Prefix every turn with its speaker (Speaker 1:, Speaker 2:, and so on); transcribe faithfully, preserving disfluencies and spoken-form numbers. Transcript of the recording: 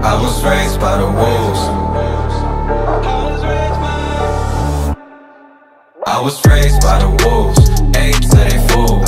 Speaker 1: I was raised by the wolves. I was raised by the wolves. Apes till they fool.